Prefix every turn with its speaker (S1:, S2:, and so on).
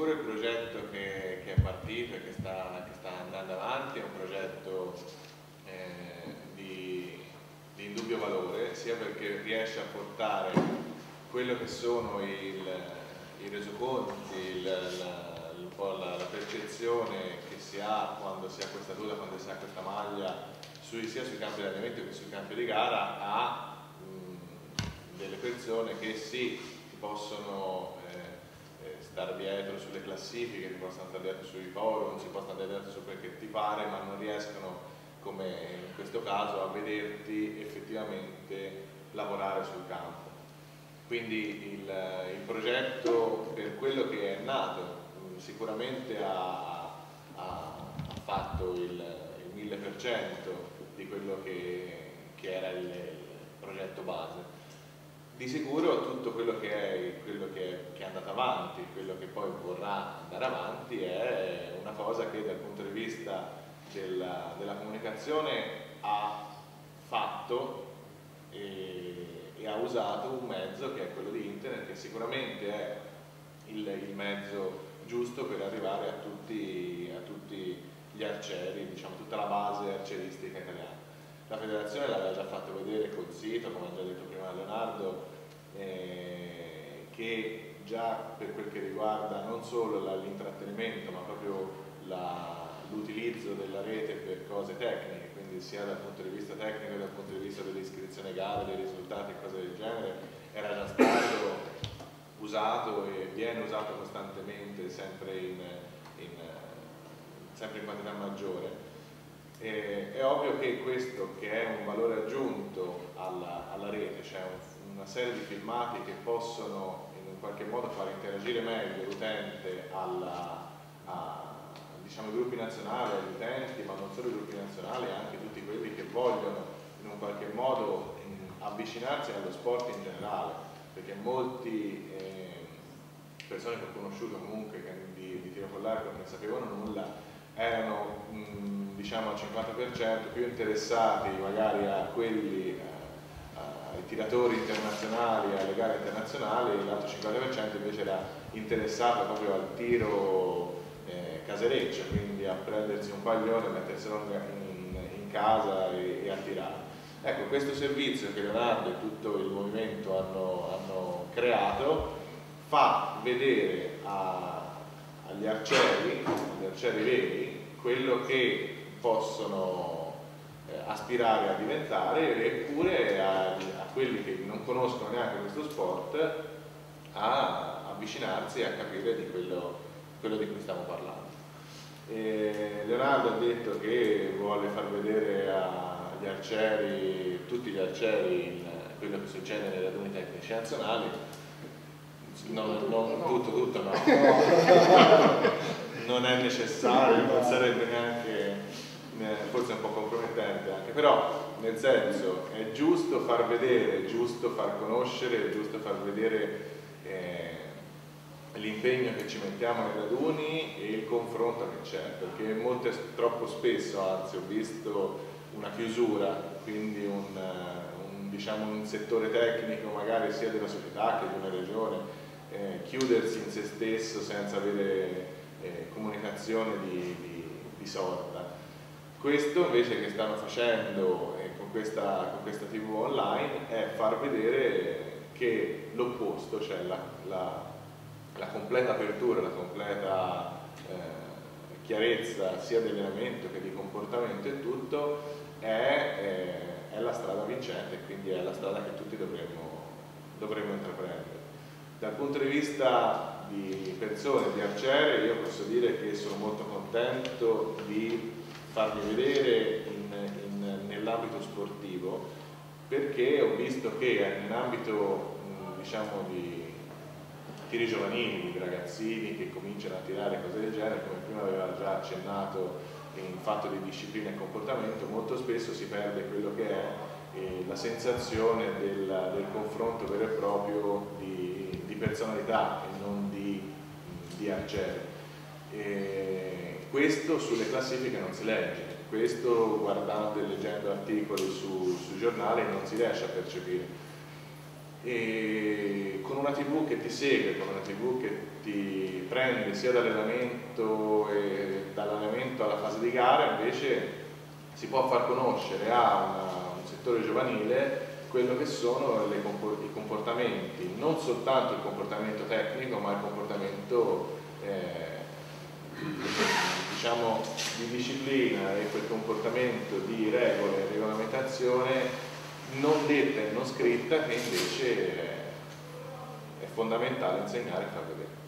S1: sicuro il progetto che è partito e che sta andando avanti è un progetto di indubbio valore, sia perché riesce a portare quello che sono i resoconti, un po' la percezione che si ha quando si ha questa tuta, quando si ha questa maglia, sia sui campi di allenamento che sui campi di gara, a delle persone che sì, si possono stare dietro sulle classifiche, si possono stare dietro sui forum, si possono stare dietro su quel che ti pare, ma non riescono, come in questo caso, a vederti effettivamente lavorare sul campo. Quindi il progetto, per quello che è nato, sicuramente ha fatto il 1000% di quello che era il progetto base. Di sicuro tutto quello che è andato avanti, quello che poi vorrà andare avanti, è una cosa che dal punto di vista della comunicazione ha fatto e ha usato un mezzo che è quello di internet, che sicuramente è il mezzo giusto per arrivare a tutti gli arcieri, diciamo tutta la base arcieristica italiana. La federazione l'aveva già fatto vedere col sito, come ha già detto prima Leonardo, che già per quel che riguarda non solo l'intrattenimento, ma proprio l'utilizzo della rete per cose tecniche, quindi sia dal punto di vista tecnico che dal punto di vista dell'iscrizione gare, dei risultati e cose del genere, era già stato usato e viene usato costantemente, sempre in quantità maggiore. È ovvio che questo, che è un valore aggiunto alla rete, cioè una serie di filmati che possono in qualche modo far interagire meglio l'utente diciamo, ai gruppi nazionali, agli utenti, ma non solo i gruppi nazionali, anche tutti quelli che vogliono in un qualche modo avvicinarsi allo sport in generale, perché molti persone che ho conosciuto comunque di tiro con l'arco non ne sapevano nulla, erano diciamo al 50% più interessati magari a quelli, ai tiratori internazionali, alle gare internazionali, e l'altro 50% invece era interessato proprio al tiro casereccio, quindi a prendersi un paglione, metterselo in casa e a tirare. Ecco, questo servizio che Leonardo e tutto il movimento hanno creato fa vedere agli arcieri veri, quello che possono aspirare a diventare, eppure a quelli che non conoscono neanche questo sport a avvicinarsi e a capire di quello di cui stiamo parlando. Leonardo ha detto che vuole far vedere agli arcieri, tutti gli arcieri, quello che succede nei raduni tecnici nazionali. Tutto no. Non è necessario, non sarebbe neanche, forse è un po' compromettente anche, però nel senso è giusto far vedere, è giusto far conoscere, è giusto far vedere l'impegno che ci mettiamo nei raduni e il confronto che c'è, perché troppo spesso, anzi ho visto una chiusura, quindi diciamo un settore tecnico magari sia della società che di una regione, chiudersi in se stesso senza avere comunicazione di sorta. Questo invece che stanno facendo con questa TV online è far vedere che l'opposto, cioè la completa apertura, la completa chiarezza sia di allenamento che di comportamento e tutto è la strada vincente, e quindi è la strada che tutti dovremmo intraprendere. Dal punto di vista di persone, di arciere, io posso dire che sono molto contento di farmi vedere nell'ambito sportivo, perché ho visto che nell'ambito diciamo di tiri giovanili, di ragazzini che cominciano a tirare cose del genere, come prima aveva già accennato in fatto di disciplina e comportamento, molto spesso si perde quello che è la sensazione del confronto vero e proprio di personalità e non di arcieri. Questo sulle classifiche non si legge, questo guardando e leggendo articoli sui giornali non si riesce a percepire. e con una TV che ti segue, con una TV che ti prende sia dall'allenamento alla fase di gara, invece si può far conoscere a un settore giovanile quello che sono i comportamenti, non soltanto il comportamento tecnico, ma il comportamento diciamo di disciplina e quel comportamento di regole e regolamentazione non detta e non scritta, che invece è fondamentale insegnare e far vedere.